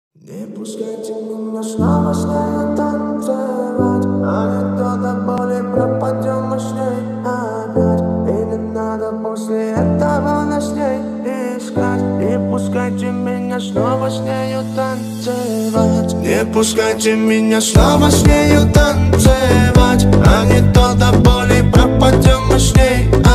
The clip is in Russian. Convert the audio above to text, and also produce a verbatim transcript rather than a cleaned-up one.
Не пускайте меня снова с нею танцевать, а не то до боли пропадем мы с ней опять. И не надо после этого нас с ней искать. Не пускайте меня снова с нею танцевать. Не пускайте меня снова с нею танцевать, а не то до боли пропадем мы с ней